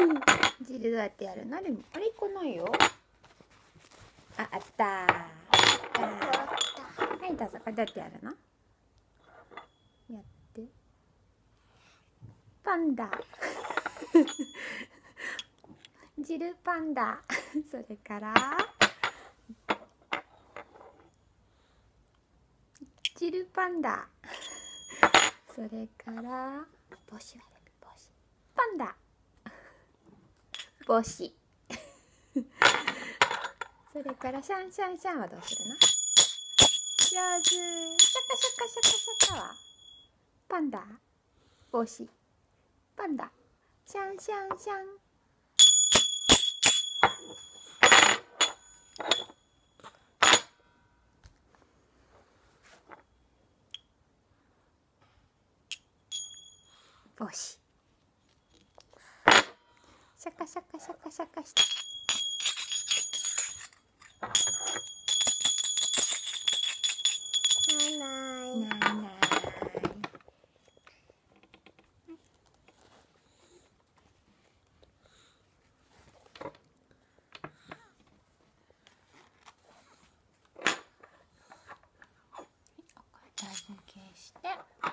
汁どうやってやるの？でもあれ一個ないよ。あったー。はい、どうぞ。これどうやってやるの？やって。パンダ。汁パンダ。それから汁パンダ。それから帽子は帽子。パンダ。帽子。それからシャンシャンシャンはどうするの？上手。シャカシャカシャカシャカはパンダ。帽子。パンダ。シャンシャンシャン。帽子。シャカシャカシャカシャカして。ないないないない。お片付けして。